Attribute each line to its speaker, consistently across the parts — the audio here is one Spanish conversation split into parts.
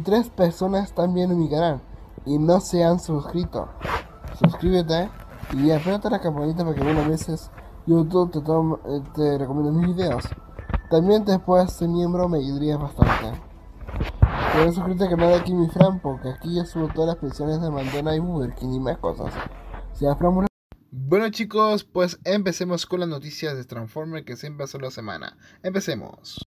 Speaker 1: 3 personas están viendo mi canal y no se han suscrito. Suscríbete y apérate la campanita para que algunas veces YouTube te recomiende mis videos. También te puedes ser miembro, me ayudaría bastante. Puedes suscribirte al canal de aquí mi Fran, porque aquí yo subo todas las pensiones de Mandona y Burger King y más cosas. Bueno chicos, pues empecemos con las noticias de Transformers que siempre son la semana. Empecemos.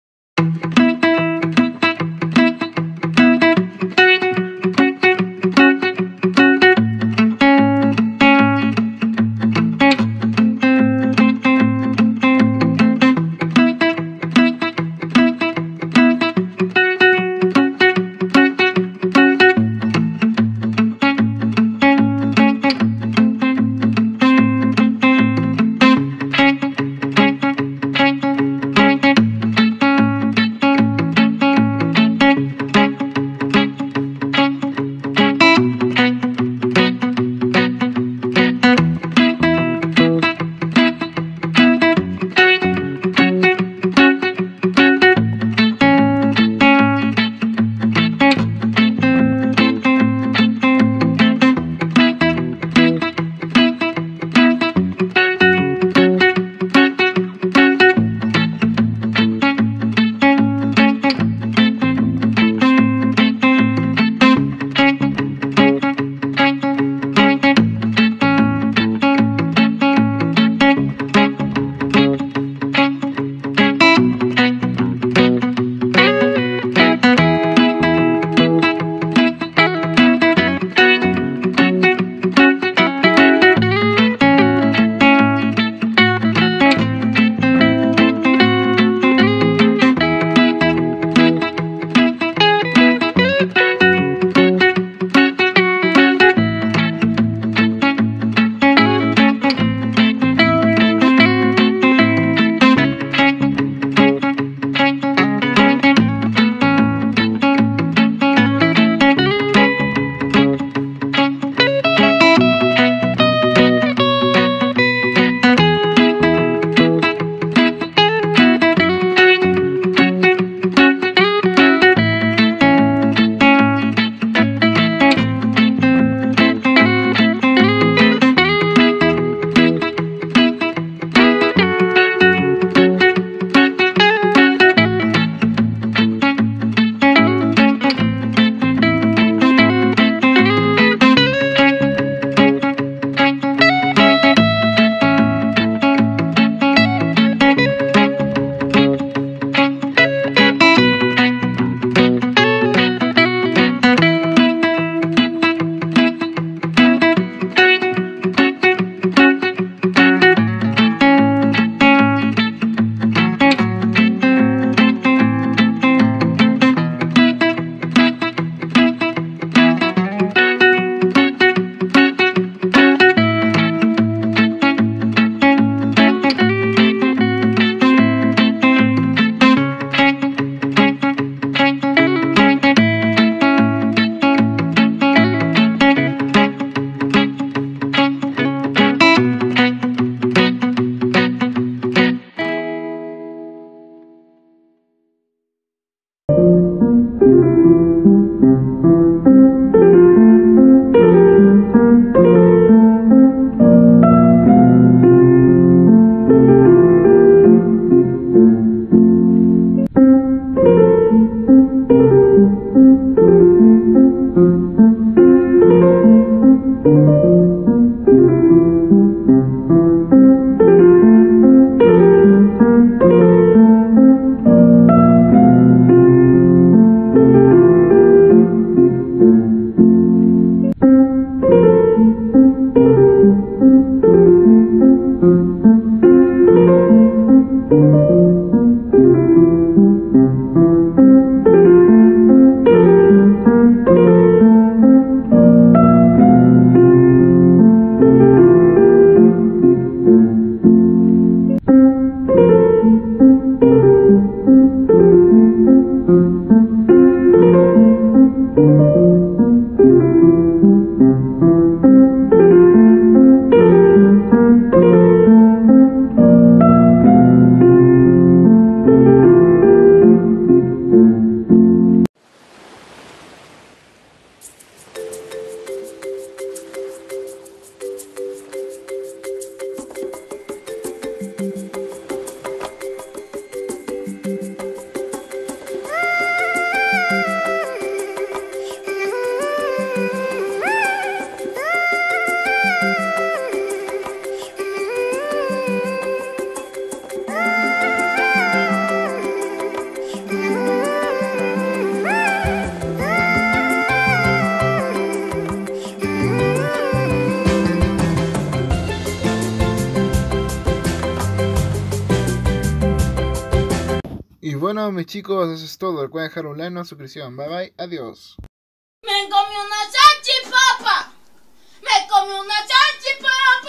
Speaker 1: bueno, mis chicos, eso es todo. Recuerden dejar un like, una suscripción. Bye bye, adiós.
Speaker 2: Me comí una salchipapa. Me comí una salchipapa.